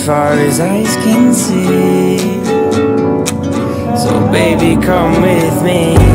far as eyes can see. So baby, come with me.